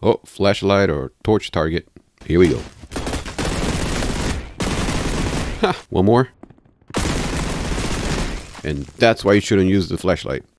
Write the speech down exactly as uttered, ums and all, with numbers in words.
Oh, flashlight or torch target. Here we go. Ha! One more. And that's why you shouldn't use the flashlight.